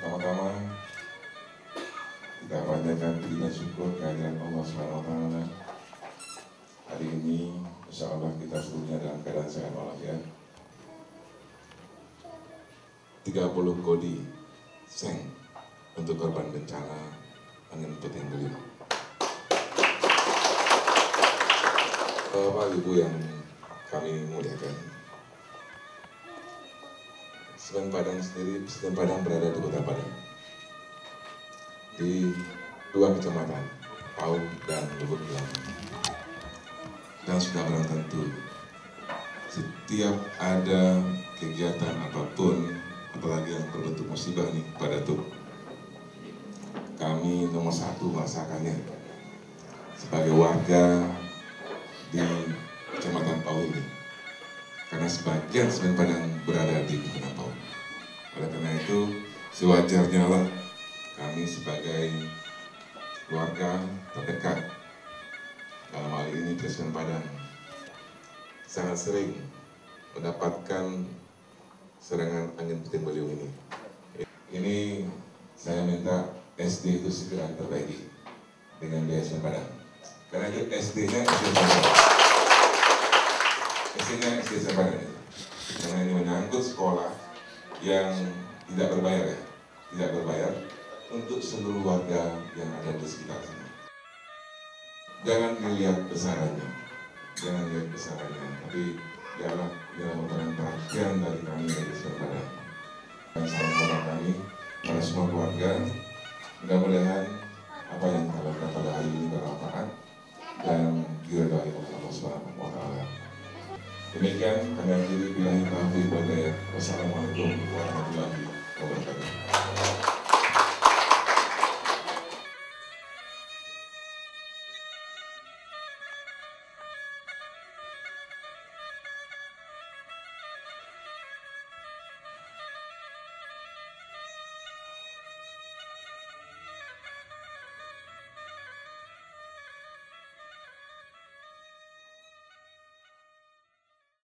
Pertama-tama kita panjatkan puji dan syukur kehadiran Allah Subhanahu wa Ta'ala. Hari ini insya Allah kita seluruhnya dalam keadaan sehat walafiat. 30 kodi seng untuk korban bencana angin puting beliung. Bapak Ibu yang kami muliakan, Semen Padang sendiri, Semen Padang berada di Kota Padang, di 2 kecamatan, Pau dan Lubuk Bilang. Dan sudah barang tentu, setiap ada kegiatan apapun, apalagi yang berbentuk musibah nih pada tuh, kami nomor 1 merasakannya sebagai warga di Kecamatan Pau ini, karena sebagian Semen Padang berada di Kota Pau. Oleh karena itu, sewajarnya lah kami sebagai keluarga terdekat, dalam hal ini di Semen Padang, sangat sering mendapatkan serangan angin puting beliung ini. Ini saya minta SD itu segera diperbaiki dengan biaya Semen Padang. Karena itu SD-nya SD Semen Padang itu. Karena ini menyangkut sekolah yang tidak berbayar ya, tidak berbayar untuk seluruh warga yang ada di sekitar sana. Jangan dilihat besarannya, tapi ialah merupakan perhatian dari kami dari Semen Padang. Dan salam kami pada semua keluarga, mudah-mudahan apa yang kita lakukan pada hari ini bermanfaat dan diridhai oleh Allah Subhanahu wa Ta'ala. Demikian kami akhiri billahi taufiq wal hidayah. Wassalamualaikum warahmatullahi wabarakatuh.